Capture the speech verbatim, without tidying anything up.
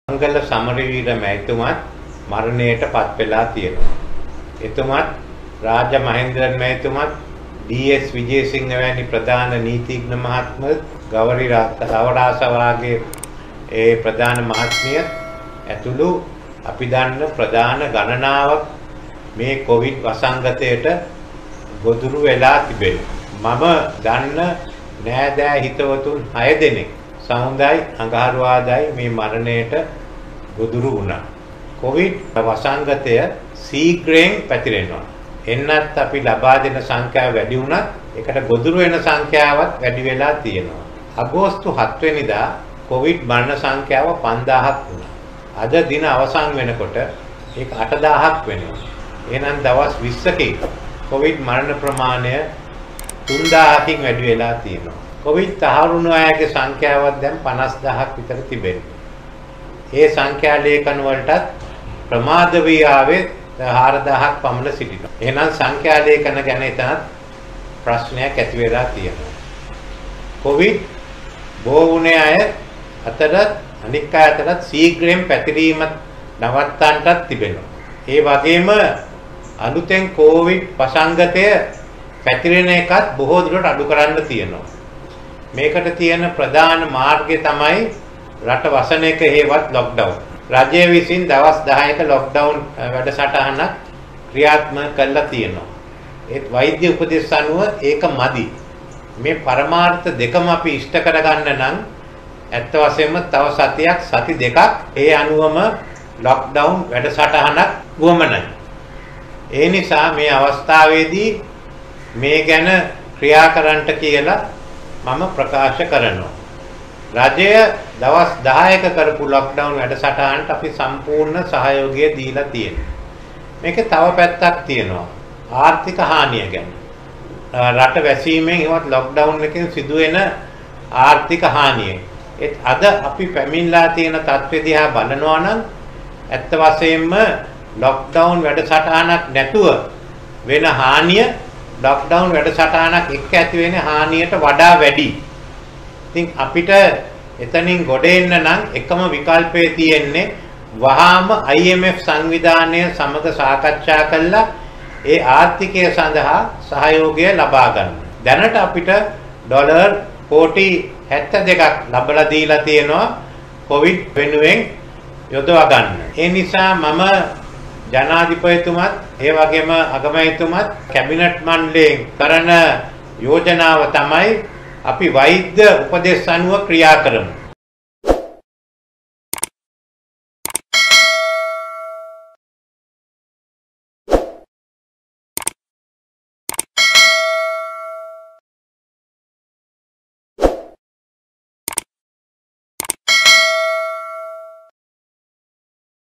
මංගල සමරවීර මැතිතුමත් මරණයට පත් වෙලා තියෙනවා. එතුමත් රාජ මහේන්ද්‍රන් මැතිතුමත් ඩී.එස්. විජේසිංහ වැනි ප්‍රධාන නීතිඥ මහත්මත් ගෞරි රාවරාස වාගේ ඒ ප්‍රධාන මහත්මිය ඇතුළු අපි දන්න ප්‍රධාන ගණනාවක් මේ කොවිඩ් වසංගතයට ගොදුරු වෙලා තිබෙනවා. මම දන්න නෑදෑ හිතවතුන් හය දෙනෙක් සමුදාය අඟහරුවාදායි මේ මරණයට ගොදුරු වුණා. කොවිඩ් වසංගතය ශීඝ්‍රයෙන් පැතිරෙනවා. එන්නත් අපි ලබා දෙන සංඛ්‍යාව වැඩි වුණත් ඒකට ගොදුරු වෙන සංඛ්‍යාවත් වැඩි වෙලා තියෙනවා. අගෝස්තු හත් වෙනිදා කොවිඩ් මරණ සංඛ්‍යාව පන්දාහක් වුණා. අද දින අවසන් වෙනකොට ඒක අටදාහක් වෙනවා. එහෙනම් දවස් විස්සකින් කොවිඩ් මරණ ප්‍රමාණය තුන්දාහකින් වැඩි වෙලා තියෙනවා. කොවිඩ් තහවුරු අයගේ සංඛ්‍යාවක් දැන් පනස් දහසක් විතර තිබෙනවා. ඒ සංඛ්‍යා ලේඛන වලටත් ප්‍රමාද වී ආවේ හාරදාහක් පමණ සිටිනවා. එහෙනම් සංඛ්‍යා ලේඛන ගැන එතනත් ප්‍රශ්නයක් ඇති වෙලා තියෙනවා. කොවිඩ් බෝ වුණේ අය අතර අනික් අය අතරත් ශීඝ්‍රයෙන් පැතිරීම නවත්තන්නටත් තිබෙනවා. ඒ වගේම අලුතෙන් කොවිඩ් වසංගතය පැතිරෙන එකත් බොහෝ දුරට අඩු කරන්න තියෙනවා. මේකට තියෙන ප්‍රධාන මාර්ගය තමයි රට වසන එක හේවත් ලොක්ඩවුන්. රජය විසින් දවස් දහයක ලොක්ඩවුන් වැඩසටහනක් ක්‍රියාත්මක කළා තියෙනවා. ඒත් වෛද්‍ය උපදෙස් අනුව ඒක මදි. මේ පරමාර්ථ දෙකම අපි ඉෂ්ට කරගන්න නම් ඇත්ත වශයෙන්ම තව සතියක් සති දෙකක් ඒ අනුවම ලොක්ඩවුන් වැඩසටහනක් වුවමනයි. ඒ නිසා මේ අවස්ථාවේදී මේ ගැන ක්‍රියා කරන්නට කියලා මම ප්‍රකාශ කරනවා. රජය දවස් දහයක කරපු ලොක්ඩවුන් වැඩසටහනට අපි සම්පූර්ණ සහයෝගය දීලා තියෙනවා. මේකේ තව පැත්තක් තියෙනවා. ආර්ථික හානිය ගැන. රට වැසීමෙන් ඉවත් ලොක්ඩවුන් එකෙන් සිදුවෙන ආර්ථික හානිය. ඒත් අද අපි පැමිණලා තියෙන තත්ත්වය දිහා බලනවා නම් ඇත්ත වශයෙන්ම ලොක්ඩවුන් වැඩසටහනක් නැතුව වෙන හානිය ලොක්ඩවුන් වැඩසටහනක් එක්ක ඇති වෙන හානියට වඩා වැඩි. ඉතින් අපිට එතනින් ගොඩ එන්න නම් එකම විකල්පය තියෙන්නේ වහාම ආයි එම් එෆ් සංවිධානය සමග සාකච්ඡා කළා ඒ ආර්ථිකය සඳහා සහයෝගය ලබා ගන්න. දැනට අපිට ඩොලර් කෝටි හැත්තෑ දෙකක් ලබලා දීලා තියෙනවා කොවිඩ් වෙනුවෙන් යොදවා ගන්න. ඒ නිසා මම ජනාධිපතිතුමත් ඒ වගේම අගමැතිතුමත් කැබිනට් මණ්ඩලයෙන් කරන යෝජනාව තමයි අපි වෛද්‍ය උපදෙස් අනුව ක්‍රියා කරමු.